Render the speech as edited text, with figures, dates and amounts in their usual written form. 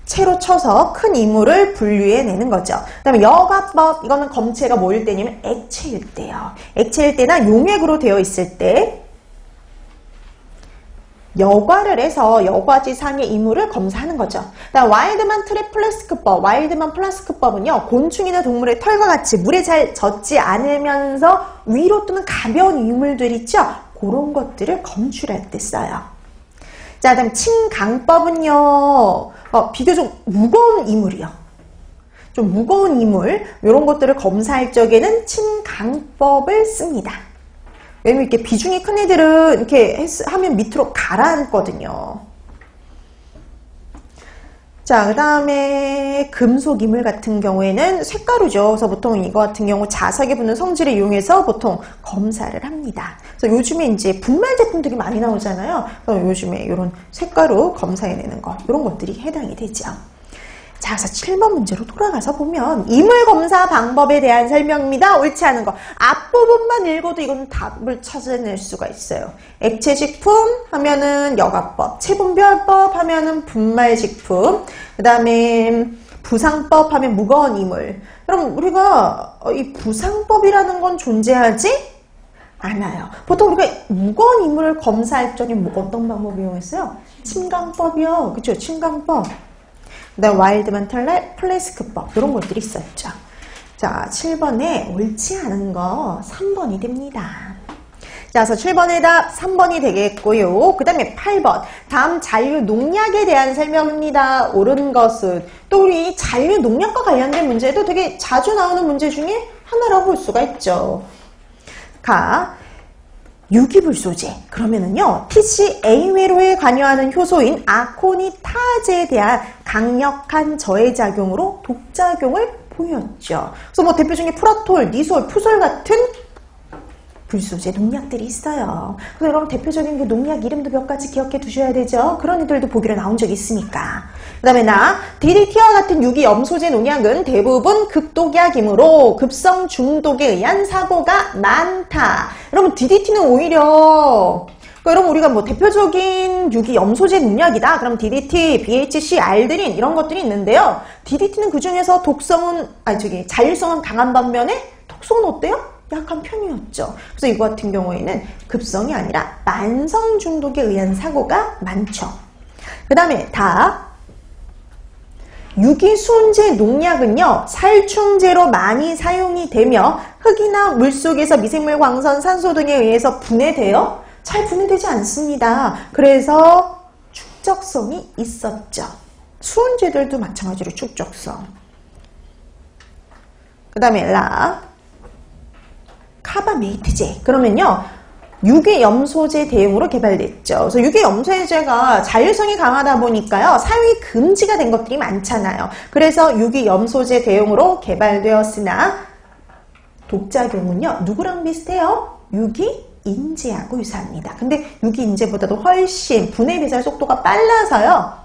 채로 쳐서 큰 이물을 분류해내는 거죠. 그 다음에 여과법, 이거는 검체가 뭐일 때냐면 액체일 때요. 액체일 때나 용액으로 되어 있을 때 여과를 해서 여과지상의 이물을 검사하는 거죠. 그다음 와일드만 트랩플라스크법, 와일드만 플라스크법은요, 곤충이나 동물의 털과 같이 물에 잘 젖지 않으면서 위로 뜨는 가벼운 이물들 있죠? 그런 것들을 검출할 때 써요. 자, 그다음 침강법은요, 비교적 무거운 이물이요. 좀 무거운 이물, 이런 것들을 검사할 적에는 침강법을 씁니다. 왜냐면 이렇게 비중이 큰 애들은 이렇게 하면 밑으로 가라앉거든요. 자, 그 다음에 금속 이물 같은 경우에는 쇳가루죠. 그래서 보통 이거 같은 경우 자석에 붙는 성질을 이용해서 보통 검사를 합니다. 그래서 요즘에 이제 분말 제품들이 많이 나오잖아요. 그래서 요즘에 이런 쇳가루 검사해내는 거, 이런 것들이 해당이 되죠. 자, 그래서 7번 문제로 돌아가서 보면 이물 검사 방법에 대한 설명입니다. 옳지 않은 거. 앞부분만 읽어도 이건 답을 찾아낼 수가 있어요. 액체식품 하면은 여과법, 체분별법 하면은 분말식품, 그 다음에 부상법 하면 무거운 이물. 그럼 우리가 이 부상법이라는 건 존재하지 않아요. 보통 우리가 무거운 이물을 검사할 적에 어떤 방법을 이용했어요? 침강법이요. 그쵸? 침강법. 그 다음 와일드만 플라스크법, 이런 것들이 있었죠. 자, 7번에 옳지 않은 거 3번이 됩니다. 자, 그래서 7번의 답 3번이 되겠고요. 그 다음에 8번 다음 잔류 농약에 대한 설명입니다. 옳은 것은 또 우리 잔류 농약과 관련된 문제도 되게 자주 나오는 문제 중에 하나라고 볼 수가 있죠. 유기불소제, 그러면은요, TCA 회로에 관여하는 효소인 아코니타제에 대한 강력한 저해작용으로 독작용을 보였죠. 그래서 뭐 대표 중에 프라톨, 니솔, 푸솔 같은 불소제 농약들이 있어요. 그래서 여러분 대표적인 그 농약 이름도 몇 가지 기억해 두셔야 되죠. 그런 애들도 보기로 나온 적이 있으니까. 그 다음에 DDT와 같은 유기염소제 농약은 대부분 극독약이므로 급성 중독에 의한 사고가 많다. 여러분 DDT는 오히려 여러분 우리가 뭐 대표적인 유기염소제 농약이다. 그럼 DDT, BHC, 알드린 이런 것들이 있는데요. DDT는 그 중에서 잔류성은 강한 반면에 독성은 어때요? 약한 편이었죠. 그래서 이거 같은 경우에는 급성이 아니라 만성 중독에 의한 사고가 많죠. 그 다음에 유기수은제 농약은요, 살충제로 많이 사용이 되며 흙이나 물속에서 미생물, 광선, 산소 등에 의해서 분해되어 잘 분해되지 않습니다. 그래서 축적성이 있었죠. 수은제들도 마찬가지로 축적성. 그 다음에 카바메이트제. 그러면요, 유기염소제 대용으로 개발됐죠. 그래서 유기염소제가 잔류성이 강하다 보니까요, 사용이 금지가 된 것들이 많잖아요. 그래서 유기염소제 대용으로 개발되었으나 독작용은요, 누구랑 비슷해요? 유기인제하고 유사합니다. 근데 유기인제보다도 훨씬 분해 배설 속도가 빨라서요,